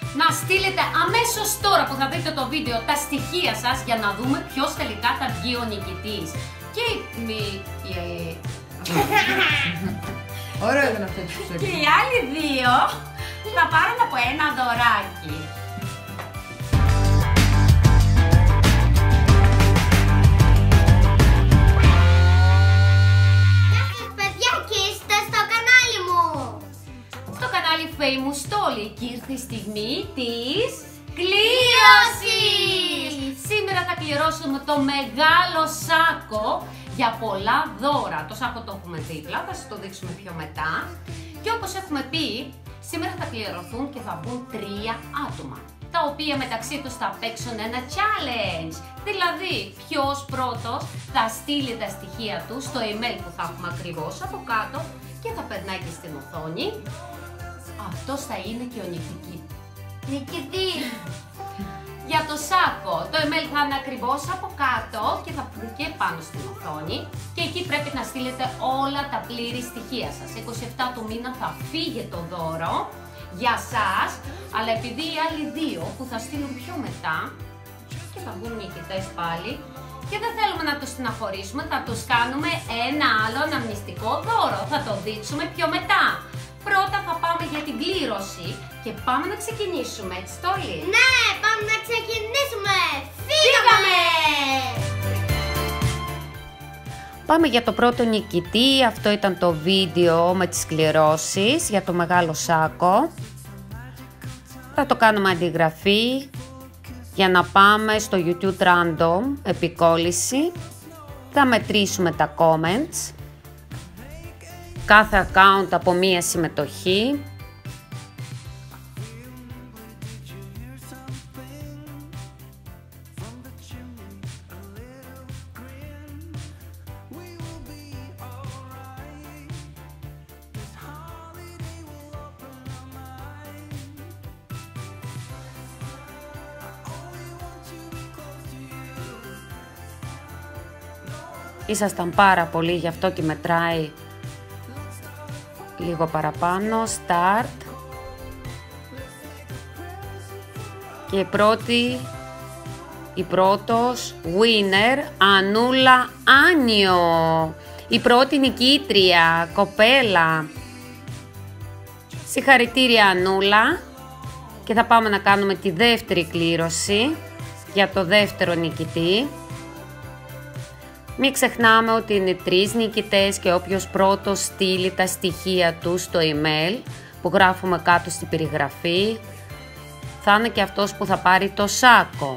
να στείλετε αμέσως τώρα που θα δείτε το βίντεο τα στοιχεία σας για να δούμε ποιος τελικά θα βγει ο νικητής. Και Ωραίο ήταν αυτό το ψωμί. και οι άλλοι δύο θα πάρουν από ένα δωράκι. Famous Stolly και ήρθε η στιγμή της κλήρωσης! Σήμερα θα κληρώσουμε το μεγάλο σάκο για πολλά δώρα. Το σάκο το έχουμε δίπλα, θα σας το δείξουμε πιο μετά. Και όπως έχουμε πει, σήμερα θα κληρωθούν και θα βγουν 3 άτομα, τα οποία μεταξύ τους θα παίξουν ένα challenge. Δηλαδή, ποιος πρώτος θα στείλει τα στοιχεία του στο email που θα έχουμε ακριβώς από κάτω και θα περνάει και στην οθόνη. Αυτός θα είναι και ο νικητής για το σάκο. Το email θα είναι ακριβώς από κάτω και θα βγει και πάνω στην οθόνη και εκεί πρέπει να στείλετε όλα τα πλήρη στοιχεία σας. 27 του μήνα θα φύγει το δώρο για σας, αλλά επειδή οι άλλοι δύο που θα στείλουν πιο μετά και θα βγουν νικητές πάλι και δεν θέλουμε να τους στεναχωρήσουμε, θα τους κάνουμε ένα άλλο αναμνηστικό δώρο. Θα το δείξουμε πιο μετά. Πρώτα θα πάμε για την κλήρωση και πάμε να ξεκινήσουμε, έτσι Στόλη? Ναι, πάμε να ξεκινήσουμε! Φύγαμε! Πάμε για το πρώτο νικητή, αυτό ήταν το βίντεο με τις κληρώσεις για το μεγάλο σάκο. Θα το κάνουμε αντιγραφή για να πάμε στο YouTube Random, επικόλληση. Θα μετρήσουμε τα comments. Κάθε account από μία συμμετοχή. Ήσασταν πάρα πολύ, γι' αυτό και μετράει λίγο παραπάνω. Start. Και η πρώτος winner, Ανούλα Άνιο. Η πρώτη νικήτρια, κοπέλα. Συγχαρητήρια Ανούλα. Και θα πάμε να κάνουμε τη δεύτερη κλήρωση για το δεύτερο νικητή. Μην ξεχνάμε ότι είναι 3 νικητές και όποιος πρώτος στείλει τα στοιχεία του στο email που γράφουμε κάτω στην περιγραφή θα είναι και αυτός που θα πάρει το σάκο.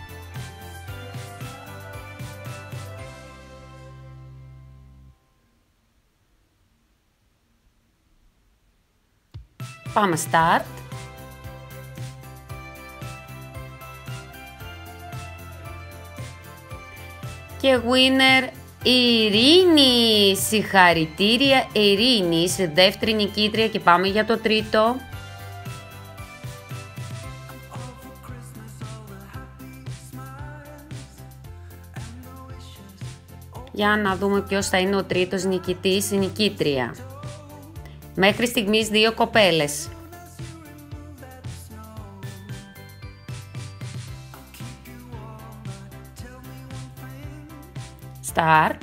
Πάμε start. Και winner η Ειρήνη. Συγχαρητήρια Ειρήνη, είσαι δεύτερη νικήτρια και πάμε για το τρίτο. Για να δούμε ποιος θα είναι ο τρίτος νικητής ή νικήτρια. Μέχρι στιγμής 2 κοπέλες. Start.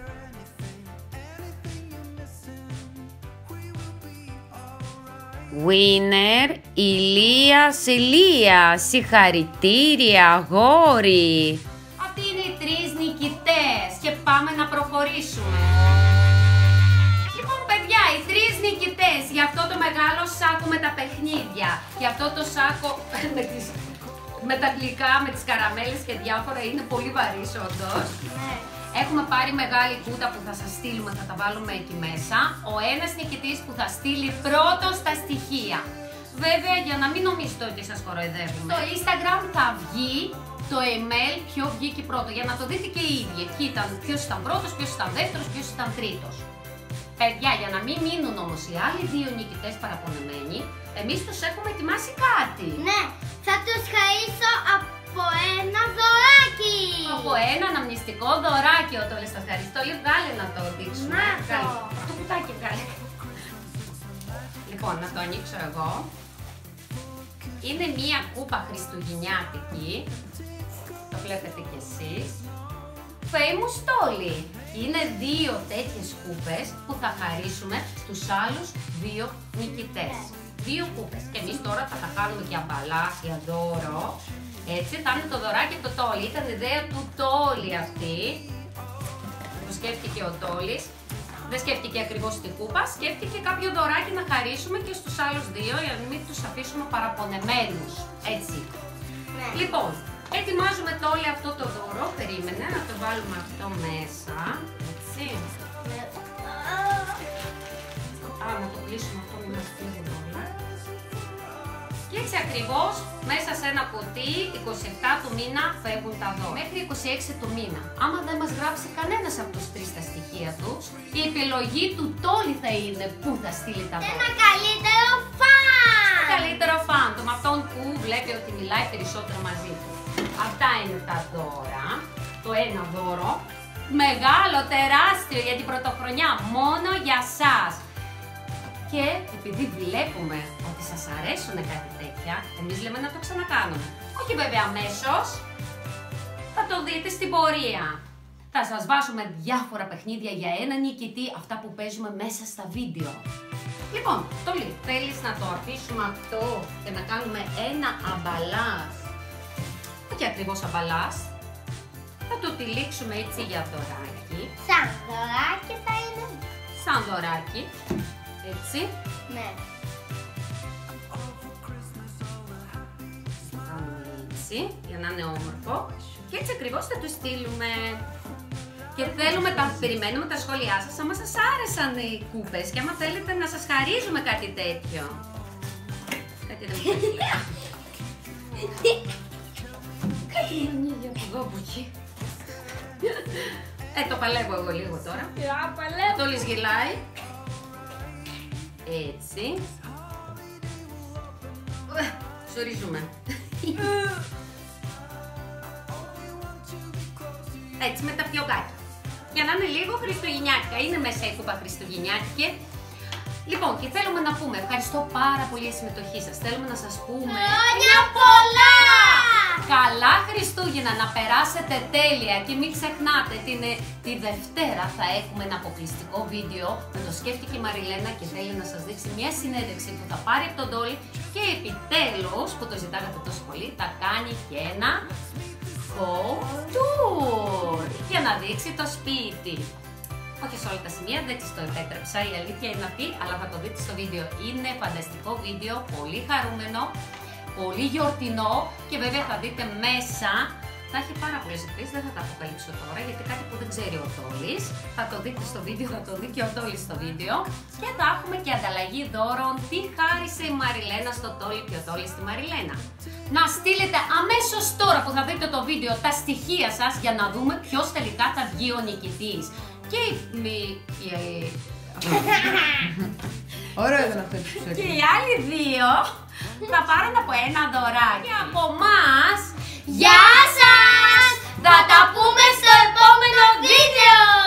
Winner Ηλία Σιλία. Συγχαρητήρια αγόρι. Αυτοί είναι οι 3 νικητές και πάμε να προχωρήσουμε. Λοιπόν παιδιά, οι 3 νικητές για αυτό το μεγάλο σάκο με τα παιχνίδια. Για αυτό το σάκο με τα γλυκά, με τις καραμέλες και διάφορα, είναι πολύ βαρύς όντως. Έχουμε πάρει μεγάλη κούτα που θα σας στείλουμε, θα τα βάλουμε εκεί μέσα. Ο ένας νικητής που θα στείλει πρώτος τα στοιχεία. Βέβαια, για να μην νομίζετε ότι σας κοροϊδεύουμε, στο Instagram θα βγει το email ποιο βγήκε πρώτο, για να το δείτε και οι ίδιοι. Εκεί ήταν ποιος ήταν πρώτος, ποιος ήταν δεύτερος, ποιος ήταν τρίτος. Παιδιά, για να μην μείνουν όμως οι άλλοι 2 νικητές παραπονεμένοι, εμείς τους έχουμε ετοιμάσει κάτι. Ναι, θα τους χαρίσω από ένα δωράκι. Από ένα αναμνηστικό δωράκι, ο Τόλης, θα ευχαριστώ. Βγάλε να το δείξουμε. Να το. Το κουτάκι βγάλε. Λοιπόν, να το ανοίξω εγώ. είναι μία κούπα χριστουγεννιάτικη, το βλέπετε κι εσείς, Famous Dolly. Είναι 2 τέτοιες κούπες που θα χαρίσουμε στους άλλους 2 νικητές. 2 κούπες. Και εμείς τώρα θα τα κάνουμε και αμπαλάσια δώρο. Έτσι θα είναι το δωράκι από το Τόλι. Ήταν ιδέα του Τόλι αυτή. Το σκέφτηκε ο Τόλις. Δεν σκέφτηκε ακριβώς την κούπα. Σκέφτηκε κάποιο δωράκι να χαρίσουμε και στους άλλους 2 για να μην τους αφήσουμε παραπονεμένους. Έτσι. Ναι. Λοιπόν, ετοιμάζουμε Τόλι αυτό το δώρο. Περίμενε να το βάλουμε αυτό μέσα. Έτσι. Ναι. Να το κλείσουμε αυτό, μην μας φύγουν όλα. Και έτσι ακριβώς μέσα σε ένα κουτί 27 του μήνα φεύγουν τα δώρα. Μέχρι 26 του μήνα. Άμα δεν μας γράψει κανένας από τους 3 τα στοιχεία τους, η επιλογή του Τόλι θα είναι πού θα στείλει τα δώρα. Ένα καλύτερο φαν! Καλύτερο φαν, το με αυτόν που βλέπει ότι μιλάει περισσότερο μαζί του. Αυτά είναι τα δώρα. Το ένα δώρο. Μεγάλο, τεράστιο για την πρωτοχρονιά. Μόνο για σας. Και επειδή βλέπουμε ότι σας αρέσουν κάτι τέτοια, εμείς λέμε να το ξανακάνουμε. Όχι βέβαια αμέσως, θα το δείτε στην πορεία. Θα σας βάζουμε διάφορα παιχνίδια για ένα νικητή, αυτά που παίζουμε μέσα στα βίντεο. Λοιπόν, Τόλι, θέλεις να το αφήσουμε αυτό και να κάνουμε ένα αμπαλάς? Όχι ακριβώς αμπαλάς. Θα το τυλίξουμε έτσι για δωράκι. Σαν δωράκι θα είναι. Σαν δωράκι. Έτσι. Ναι. Κάνουμε έτσι, για να είναι όμορφο. Και έτσι ακριβώς θα το στείλουμε. Και θέλουμε, περιμένουμε τα σχόλιά σας, άμα σας άρεσαν οι κούπες και άμα θέλετε να σας χαρίζουμε κάτι τέτοιο. Κάτι δεν μου Κάτι μου ανοίγει από εδώ, από εκεί. Το παλεύω εγώ λίγο τώρα. Το Τόλις γελάει. Έτσι. Σορίζουμε. Έτσι με τα φιωγκάκια. Για να είναι λίγο χριστουγεννιάτικα. Είναι μέσα η κούπα χριστουγεννιάτικη. Λοιπόν, και θέλουμε να πούμε ευχαριστώ πάρα πολύ για τη συμμετοχή σας. Θέλουμε να σας πούμε Χρόνια πολλά! καλά Χριστούγεννα, να περάσετε τέλεια και μην ξεχνάτε τη Δευτέρα θα έχουμε ένα αποκλειστικό βίντεο που το σκέφτηκε η Μαριλένα και θέλει να σας δείξει μια συνέντευξη που θα πάρει από τον Τόλι και επιτέλους, που το ζητάγατε τόσο πολύ, θα κάνει και ένα home tour για να δείξει το σπίτι. Όχι σε όλα τα σημεία, δεν της το επέτρεψα, η αλήθεια είναι αυτή, αλλά θα το δείτε στο βίντεο. Είναι φανταστικό βίντεο, πολύ χαρούμενο, πολύ γιορτινό και βέβαια θα δείτε μέσα, θα έχει πάρα πολλές εκπλήξεις, δεν θα τα αποκαλύψω τώρα γιατί κάτι που δεν ξέρει ο Τόλις. Θα το δείτε στο βίντεο, θα το δει και ο Τόλις στο βίντεο και θα έχουμε και ανταλλαγή δώρων, τι χάρισε η Μαριλένα στο Τόλι και ο Τόλις στη Μαριλένα. Να στείλετε αμέσως τώρα που θα δείτε το βίντεο τα στοιχεία σας για να δούμε ποιος τελικά θα βγει ο νικητής. Και Ωραίο ήταν αυτό που σου και οι άλλοι 2 θα πάρουν από ένα δωράκι από εμάς. Γεια σας! Θα τα πούμε στο επόμενο βίντεο!